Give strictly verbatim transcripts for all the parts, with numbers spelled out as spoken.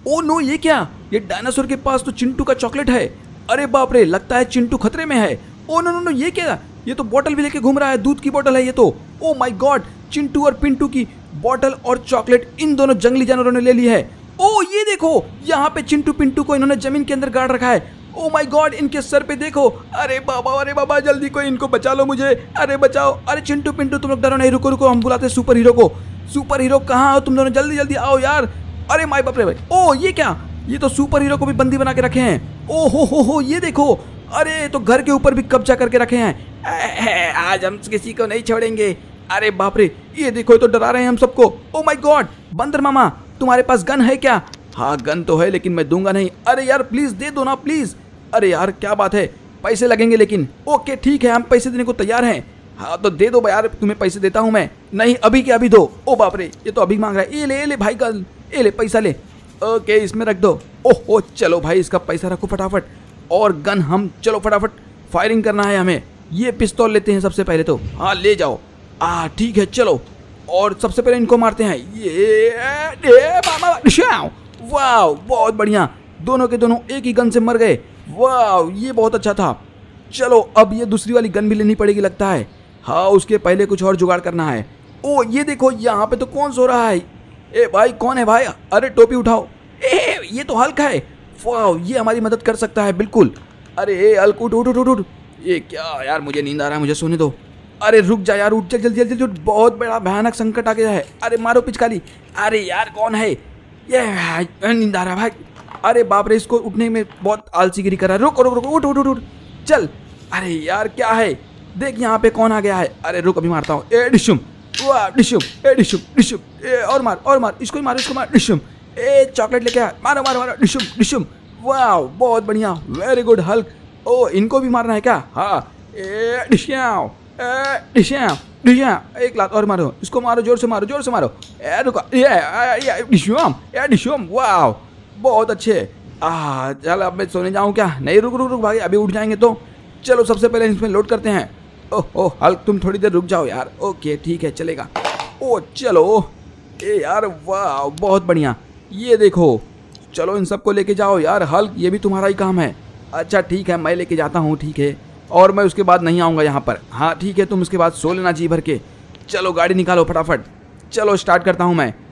Oh no, ये क्या? ये डायनासोर के पास तो चिंटू का चॉकलेट है। अरे बाप रे, लगता है चिंटू खतरे में है। ओ नो नो नो, ये क्या? ये तो बोतल भी लेके घूम रहा है, दूध की बोतल है ये तो। ओ माय गॉड, चिंटू और पिंटू की बोतल और चॉकलेट इन दोनों जंगली जानवरों ने ले ली है। ओ ये देखो, यहाँ पे चिंटू पिंटू को इन्होंने जमीन के अंदर गाड़ रखा है। ओ माय गॉड, इनके सर पे देखो। अरे बाबा, अरे बाबा, जल्दी कोई इनको बचा लो मुझे। अरे बचाओ। अरे चिंटू पिंटू तुम लोग डरो नहीं, रुको रुको, हम बुलाते हैं सुपर हीरो को। सुपर हीरो कहाँ हो तुम दोनों? जल्दी जल्दी आओ यार। अरे माय बाप रे भाई, ओ ये क्या? ये तो सुपर हीरो को भी बंदी बना के रखे हैं। ओ हो हो हो, ये देखो। अरे तो घर के ऊपर भी कब्जा करके रखे हैं। आज हम किसी को नहीं छोड़ेंगे। अरे बाप रे, ये देखो, ये तो डरा रहे हैं हम सबको। ओ माय गॉड, बंदर मामा तुम्हारे पास गन है क्या? हाँ गन तो है, लेकिन मैं दूंगा नहीं। अरे यार प्लीज दे दो ना प्लीज। अरे यार क्या बात है, पैसे लगेंगे लेकिन। ओके ठीक है, हम पैसे देने को तैयार हैं। हाँ तो दे दो यार, तुम्हें पैसे देता हूँ मैं। नहीं अभी के अभी दो। ओ बाप रे, ये तो अभी मांग रहा है। ये ले ये ले भाई का, ये ले पैसा ले। ओके इसमें रख दो। ओहो चलो भाई, इसका पैसा रखो फटाफट। और गन हम, चलो फटाफट फायरिंग करना है हमें। ये पिस्तौल लेते हैं सबसे पहले तो। हाँ ले जाओ। आ ठीक है चलो, और सबसे पहले इनको मारते हैं। ये वाह बहुत बढ़िया, दोनों के दोनों एक ही गन से मर गए। वाह ये बहुत अच्छा था। चलो अब ये दूसरी वाली गन भी लेनी पड़ेगी लगता है। हाँ उसके पहले कुछ और जुगाड़ करना है। ओ ये देखो, यहाँ पे तो कौन सो रहा है? ए भाई कौन है भाई? अरे टोपी उठाओ। ए ये तो हल्क है। वाह ये हमारी मदद कर सकता है बिल्कुल। अरे ए हल्क उठ उठ उठ उठ। ये क्या यार, मुझे नींद आ रहा है, मुझे सोने दो। अरे रुक जा यार, उठ चल जल्दी जल्दी जल्दी, बहुत बड़ा भयानक संकट आ गया है। अरे मारो पिचकारी। अरे यार कौन है ये? नींद आ रहा है भाई। अरे बाप रे, इसको उठने में बहुत आलसीगिरी कर रहा है। रुक रुक रुक, उठ उठ उठ उठ चल। अरे यार क्या है, देख यहाँ पे कौन आ गया है। अरे रुक अभी मारता हूँ। ए डिशुम, वाह डिशुम, ए डिशुम डिशुम, ए और मार और मार, इसको ही मार इसको मार। डिशुम, ए चॉकलेट लेके आ, मारो मारो मारो। डिशुम डिशुम, वाह बहुत बढ़िया, वेरी गुड हल्क। ओ इनको भी मारना है क्या? हाँ ए डिश्याओ, ए डिश्याओ डिश्याओ, एक लात और मारो, इसको मारो, जोर से मारो जोर से मारो। ए रुको, ये डिशुम, ए डिशुम, वाह बहुत अच्छे। आ चल अब मैं सोने जाऊँ क्या? नहीं रुक रुक रुक भाई, अभी उठ जाएंगे तो। चलो सबसे पहले इसमें लोड करते हैं। ओह ओह हल्क तुम थोड़ी देर रुक जाओ यार। ओके ठीक है चलेगा। ओ चलो, ए यार वाह बहुत बढ़िया। ये देखो, चलो इन सबको लेके जाओ यार। हल्क ये भी तुम्हारा ही काम है। अच्छा ठीक है, मैं लेके जाता हूँ। ठीक है, और मैं उसके बाद नहीं आऊँगा यहाँ पर। हाँ ठीक है, तुम उसके बाद सो लेना जी भर के। चलो गाड़ी निकालो फटाफट। चलो स्टार्ट करता हूँ मैं।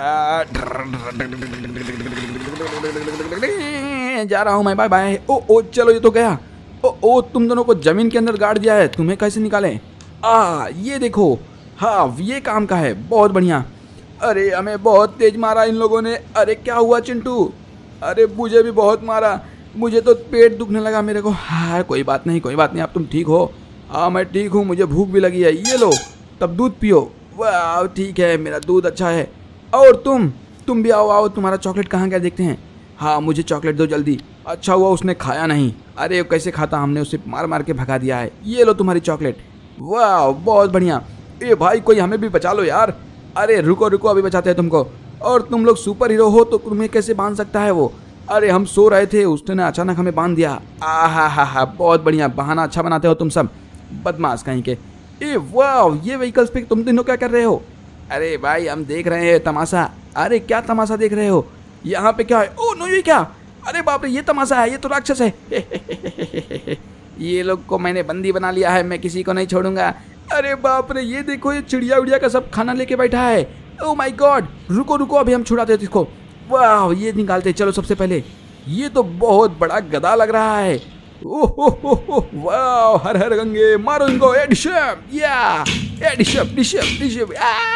जा रहा हूँ मैं, बाय बाय। ओ ओ चलो ये तो गया। ओ ओ तुम दोनों को जमीन के अंदर गाड़ दिया है, तुम्हें कैसे निकालें? आ ये देखो, हाँ ये काम का है, बहुत बढ़िया। अरे हमें बहुत तेज मारा इन लोगों ने। अरे क्या हुआ चिंटू? अरे मुझे भी बहुत मारा, मुझे तो पेट दुखने लगा मेरे को। हाँ कोई बात नहीं कोई बात नहीं, अब तुम ठीक हो? हाँ मैं ठीक हूँ, मुझे भूख भी लगी है। ये लो तब दूध पियो। वाह ठीक है, मेरा दूध अच्छा है। और तुम तुम भी आओ आओ, तुम्हारा चॉकलेट कहाँ गया देखते हैं। हाँ मुझे चॉकलेट दो जल्दी। अच्छा हुआ उसने खाया नहीं। अरे कैसे खाता, हमने उसे मार मार के भगा दिया है। ये लो तुम्हारी चॉकलेट। वाह बहुत बढ़िया। ए भाई कोई हमें भी बचा लो यार। अरे रुको रुको, अभी बचाते हैं तुमको। और तुम लोग सुपर हीरो हो तो तुम्हें कैसे बांध सकता है वो? अरे हम सो रहे थे, उसने अचानक हमें बांध दिया। आ हा हा हा, बहुत बढ़िया, बहाना अच्छा बनाते हो तुम सब, बदमाश कहीं के। ए वाह ये व्हीकल्स पे तुम तीनों क्या कर रहे हो? अरे भाई हम देख रहे हैं तमाशा। अरे क्या तमाशा देख रहे हो? यहाँ पे क्या है? ओ नो ये क्या? अरे बाप रे, ये तमाशा है, ये तो राक्षस है। ये लोग को मैंने बंदी बना लिया है, मैं किसी को नहीं छोड़ूंगा। अरे बाप रे, ये देखो, ये चिड़िया उड़िया का सब खाना लेके बैठा है। ओ माय गॉड, रुको रुको, अभी हम छुड़ाते हैं इसको। वाह ये निकालते। चलो सबसे पहले, ये तो बहुत बड़ा गधा लग रहा है। ओहो हो हो, वाह हर हर गंगे, मारो इनको। ए डिशम, या ए डिशम डिशम डिशम।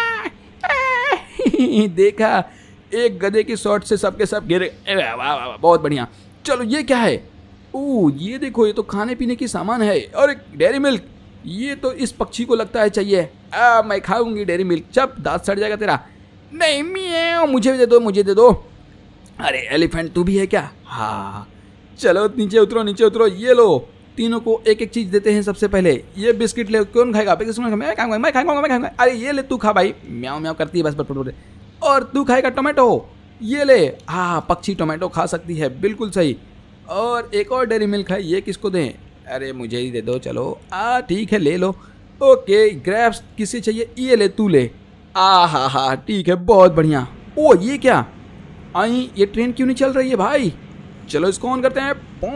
देखा, एक गधे की शॉट से सबके सब गिरे। वाह वाह बहुत बढ़िया। चलो ये क्या है? ओह ये देखो, ये तो खाने पीने की सामान है। और एक डेयरी मिल्क, ये तो इस पक्षी को लगता है चाहिए। आ, मैं खाऊंगी डेयरी मिल्क। चप दांत सड़ जाएगा तेरा। नहीं मियाओ, मुझे दे दो मुझे दे दो। अरे एलिफेंट तू भी है क्या? हाँ चलो नीचे उतरो नीचे उतरो। ये लो, तीनों को एक एक चीज देते हैं। सबसे पहले ये बिस्किट ले, कौन खाएगा? मैं खाऊंगा मैं खाऊंगा मैं खाऊंगा। अरे ये ले तू खा भाई, म्याऊ म्याऊ करती है बस बस। और तू खाएगा टोमेटो, ये ले। हाँ पक्षी टोमेटो खा सकती है, बिल्कुल सही। और एक और डेयरी मिल्क है, ये किसको दें? अरे मुझे ही दे दो। चलो आ ठीक है ले लो। ओके ग्रेप्स किसे चाहिए? ये ले तू ले। आ हा हा ठीक है बहुत बढ़िया। ओ ये क्या? आई, ये ट्रेन क्यों नहीं चल रही है भाई? चलो इसको ऑन करते हैं।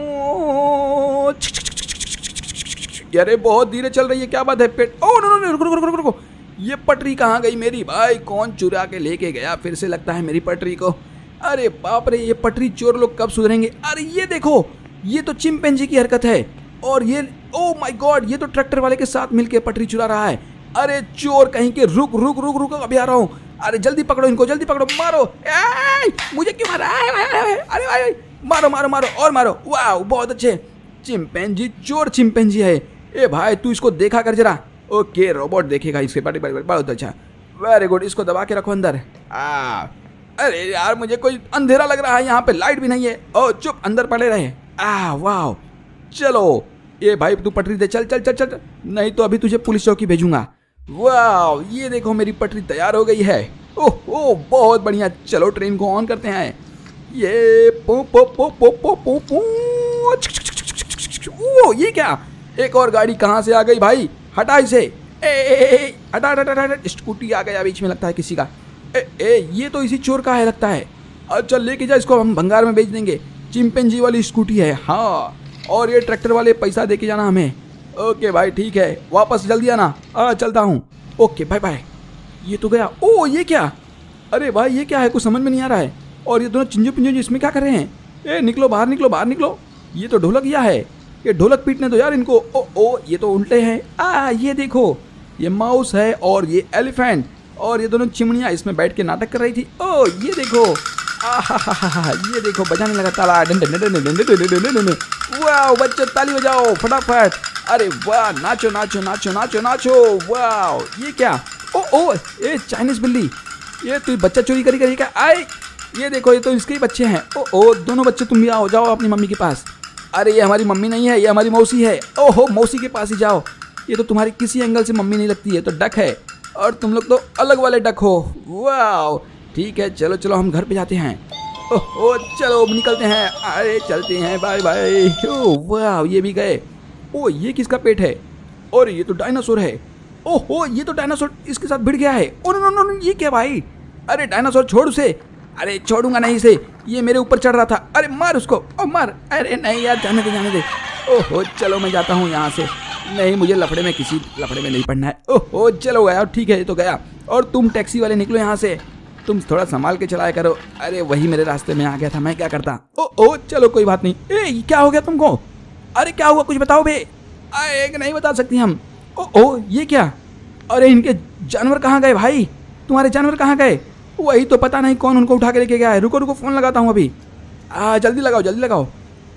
अरे बहुत धीरे चल रही है, क्या बात है? पेट ओ नो नो रुको रुको रुको रुको, ये पटरी कहाँ गई मेरी भाई? कौन चुरा के लेके गया फिर से लगता है मेरी पटरी को? अरे बाप रे, ये पटरी चोर लोग कब सुधरेंगे? अरे ये देखो, ये तो चिंपैंजी की हरकत है। और ये ओ माय गॉड, ये तो ट्रैक्टर वाले के साथ मिलके पटरी चुरा रहा है। अरे चोर कहीं के, रुक रुक रुक रुक अभी आ रहा हूँ। अरे जल्दी पकड़ो इनको, जल्दी पकड़ो, मारो। ए, मुझे क्यों मारा? अरे भाई मारो मारो मारो और मारो। वाह बहुत अच्छे, चिंपैंजी चोर चिंपैंजी है। ए भाई तू इसको देखा कर जरा। ओके रोबोट देखेगा इसके बारे में, बहुत अच्छा, वेरी गुड। इसको दबा के रखो अंदर। आ अरे यार मुझे कोई अंधेरा लग रहा है, यहाँ पे लाइट भी नहीं है। ओ चुप, अंदर पड़े रहे। आ वाह, चलो ये भाई तू पटरी दे, चल चल चल चल, नहीं तो अभी तुझे पुलिस चौकी भेजूंगा। वाह ये देखो मेरी पटरी तैयार हो गई है। ओह ओह बहुत बढ़िया, चलो ट्रेन को ऑन करते हैं। ये पो पो पो पो पो पो पो ओ ये क्या, एक और गाड़ी कहाँ से आ गई भाई? हटा इसे। ए ए ए हटा हटा हटा, स्कूटी आ गया बीच में लगता है किसी का। ए ए ये तो इसी चोर का है लगता है। अच्छा लेके जा इसको, हम भंगार में बेच देंगे। चिंपैंजी वाली स्कूटी है हाँ, और ये ट्रैक्टर वाले पैसा दे के जाना हमें। ओके भाई ठीक है, वापस जल्दी आना। आ चलता हूँ। Okay bye bye. ये तो गया। ओ ये क्या, अरे भाई ये क्या है, कुछ समझ में नहीं आ रहा है। और ये दोनों चिंजू पिंजू इसमें क्या कर रहे हैं? ए निकलो बाहर, निकलो बाहर निकलो। ये तो ढोलकिया है, ये ढोलक पीटने दो यार इनको। ओ ओ ये तो उल्टे हैं। आ ये देखो, ये माउस है और ये एलिफेंट, और ये दोनों चिमनियाँ इसमें बैठ के नाटक कर रही थी। ओ ये देखो, आहा ये देखो बजाने लगा ताला। वाह बच्चे ताली बजाओ फटाफट। अरे वाह नाचो नाचो नाचो नाचो नाचो। वाह ये क्या, ओ ओ ये चाइनीज बिल्ली, ये तू बच्चा चोरी करी करी क्या? आए ये देखो, ये तो इसके ही बच्चे हैं। ओ ओ दोनों बच्चे तुम भी आओ, जाओ अपनी मम्मी के पास। अरे ये हमारी मम्मी नहीं है, ये हमारी मौसी है। ओहो मौसी के पास ही जाओ, ये तो तुम्हारी किसी एंगल से मम्मी नहीं लगती है, तो डक है, और तुम लोग तो अलग वाले डक हो। वाह ठीक है, चलो चलो हम घर पे जाते हैं। ओहो चलो निकलते हैं, अरे चलते हैं, बाय बाय। ओ वाह ये भी गए। ओ ये किसका पेट है? और ये तो डायनासोर है। ओहो ये तो डायनासोर इसके साथ भिड़ गया है। ओ नो नो नो ये क्या भाई? अरे डायनासोर छोड़ उसे। अरे छोड़ूंगा नहीं इसे, ये मेरे ऊपर चढ़ रहा था। अरे मार उसको, ओ मार। अरे नहीं यार जाने दे जाने दे। ओहो चलो मैं जाता हूँ यहाँ से, नहीं मुझे लफड़े में, किसी लफड़े में नहीं पड़ना है। ओहो चलो गया, ठीक है ये तो गया। और तुम टैक्सी वाले निकलो यहाँ से, तुम थोड़ा संभाल के चलाया करो। अरे वही मेरे रास्ते में आ गया था, मैं क्या करता। ओ ओ चलो कोई बात नहीं। ए क्या हो गया तुमको? अरे क्या हुआ कुछ बताओ बे। एक नहीं बता सकती हम। ओ ओ ये क्या, अरे इनके जानवर कहाँ गए भाई? तुम्हारे जानवर कहाँ गए? वही तो पता नहीं कौन उनको उठा के लेके गया है। रुको रुको फोन लगाता हूँ अभी। आ जल्दी लगाओ जल्दी लगाओ।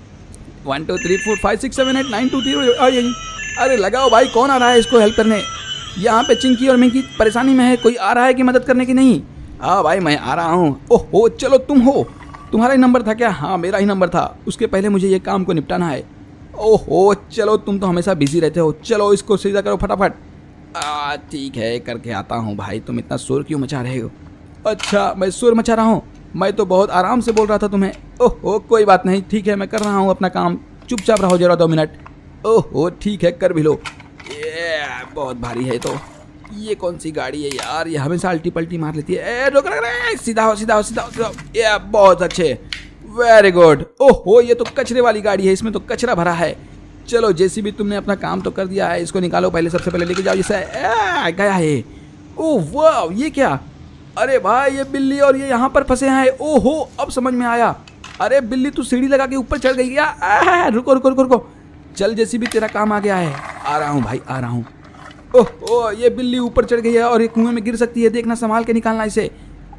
One two three four five six seven eight nine two three. अरे लगाओ भाई, कौन आ रहा है इसको हेल्प करने? यहाँ पे चिंकी और मिंकी परेशानी में है, कोई आ रहा है कि मदद करने की? नहीं। हाँ भाई मैं आ रहा हूँ। ओहो चलो तुम हो, तुम्हारा ही नंबर था क्या? हाँ मेरा ही नंबर था, उसके पहले मुझे ये काम को निपटाना है। ओहो चलो तुम तो हमेशा बिजी रहते हो, चलो इसको सीधा करो फटाफट। आ ठीक है करके आता हूँ भाई, तुम इतना शोर क्यों मचा रहे हो? अच्छा मैं शोर मचा रहा हूँ? मैं तो बहुत आराम से बोल रहा था तुम्हें। ओहो कोई बात नहीं, ठीक है मैं कर रहा हूँ अपना काम, चुपचाप रहो जरा दो मिनट। ओहो ठीक है कर भी लो। ये बहुत भारी है तो। ये कौन सी गाड़ी है यार, ये हमेशा अल्टी पल्टी मार लेती है। ए रुक रुक, सीधा हो सीधा हो सीधा हो सीधा हो। ये बहुत अच्छे, वेरी गुड। ओहो ये तो कचरे वाली गाड़ी है, इसमें तो कचरा भरा है। चलो जेसीबी तुमने अपना काम तो कर दिया है, इसको निकालो पहले, सबसे पहले लेके जाओ। जैसे गया है। ओह वाह ये क्या, अरे भाई ये बिल्ली और ये यहाँ पर फंसे हैं। ओहो अब समझ में आया। अरे बिल्ली तू सीढ़ी लगा के ऊपर चढ़ गई क्या? रुको रुको रुको रुको, चल जेसीबी तेरा काम आ गया है। आ रहा हूँ भाई आ रहा हूँ। ओह ओह ये बिल्ली ऊपर चढ़ गई है और ये कुएं में गिर सकती है, देखना संभाल के निकालना इसे।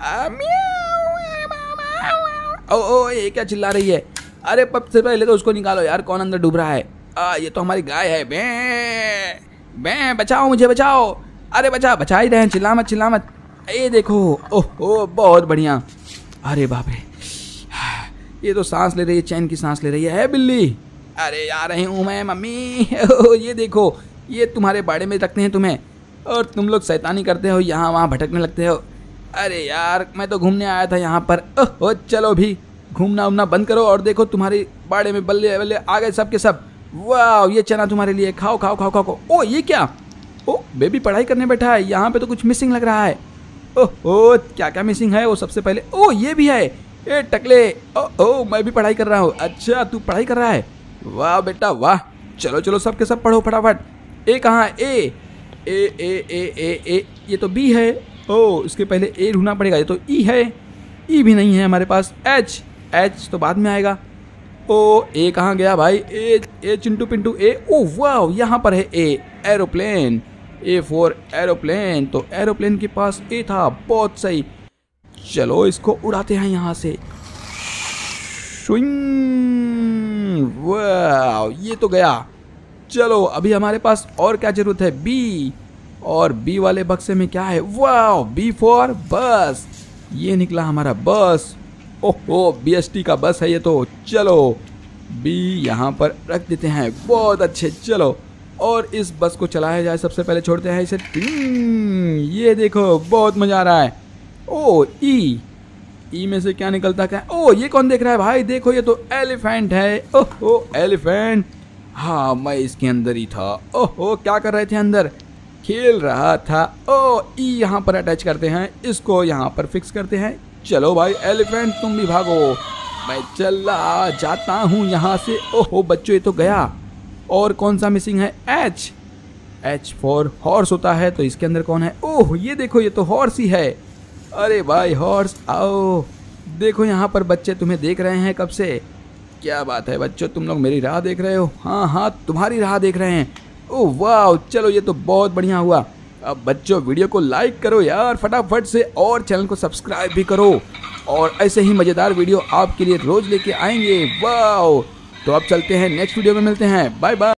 ओ ओ ये क्या चिल्ला रही है? अरे सबसे पहले तो उसको निकालो यार, कौन अंदर डूब रहा है? आ ये तो हमारी गाय है। बे बे बचाओ मुझे बचाओ। अरे बचा बचा ही रहे हैं, चिल्ला मत चिल्ला मत। ये देखो ओह ओह बहुत बढ़िया। अरे बाप रे ये तो सांस ले रही है, चैन की सांस ले रही है, है बिल्ली। अरे आ रही हूँ मैं मम्मी। ये देखो ये तुम्हारे बाड़े में रखते हैं तुम्हें, और तुम लोग शैतानी करते हो, यहाँ वहाँ भटकने लगते हो। अरे यार मैं तो घूमने आया था यहाँ पर। ओह चलो भी घूमना उमना बंद करो, और देखो तुम्हारे बाड़े में बल्ले बल्ले आ गए सब के सब। वाह ये चना तुम्हारे लिए, खाओ खाओ खाओ खाओ खाओ। ओ ये क्या, ओ बेबी पढ़ाई करने बैठा है, यहाँ पे तो कुछ मिसिंग लग रहा है। ओह ओ क्या क्या मिसिंग है वो सबसे पहले। ओ ये भी है, ए टकले, ओ ओ मैं भी पढ़ाई कर रहा हूँ। अच्छा तू पढ़ाई कर रहा है, वाह बेटा वाह। चलो चलो सब के सब पढ़ो फटाफट। ए कहाँ है? ए ए ए ए ए ए ये तो बी है। ओ इसके पहले ए ढूंढना पड़ेगा, ये तो ई है। ई भी नहीं है हमारे पास। एच एच तो बाद में आएगा। ओ ए कहाँ गया भाई? ए ए चिंटू पिंटू ए। ओ वाह यहाँ पर है A, aeroplane. A for aeroplane, तो एरोप्लेन के पास ए था। बहुत सही, चलो इसको उड़ाते हैं यहाँ से। वाह ये तो गया। चलो अभी हमारे पास और क्या जरूरत है? बी, और बी वाले बक्से में क्या है? वाह बी फॉर बस। ये निकला हमारा बस। ओहो बी एस टी का बस है ये तो। चलो बी यहाँ पर रख देते हैं। बहुत अच्छे, चलो और इस बस को चलाया जाए। सबसे पहले छोड़ते हैं इसे। ये देखो बहुत मजा आ रहा है। ओ ई, ई में से क्या निकलता क्या? ओ ये कौन देख रहा है भाई? देखो ये तो एलिफेंट है। ओहो एलिफेंट, हाँ मैं इसके अंदर ही था। ओहो क्या कर रहे थे अंदर? खेल रहा था। ओ ई यहाँ पर अटैच करते हैं, इसको यहाँ पर फिक्स करते हैं। चलो भाई एलिफेंट तुम भी भागो, मैं चला जाता हूँ यहाँ से। ओहो बच्चों ये तो गया। और कौन सा मिसिंग है? एच, एच फॉर हॉर्स होता है, तो इसके अंदर कौन है? ओह ये देखो ये तो हॉर्स ही है। अरे भाई हॉर्स आओ। देखो यहाँ पर बच्चे तुम्हें देख रहे हैं कब से। क्या बात है बच्चों, तुम लोग मेरी राह देख रहे हो? हाँ हाँ तुम्हारी राह देख रहे हैं। ओह वाह चलो ये तो बहुत बढ़िया हुआ। अब बच्चों वीडियो को लाइक करो यार फटाफट से, और चैनल को सब्सक्राइब भी करो, और ऐसे ही मज़ेदार वीडियो आपके लिए रोज़ लेके आएंगे। वाह तो अब चलते हैं, नेक्स्ट वीडियो में मिलते हैं। Bye bye.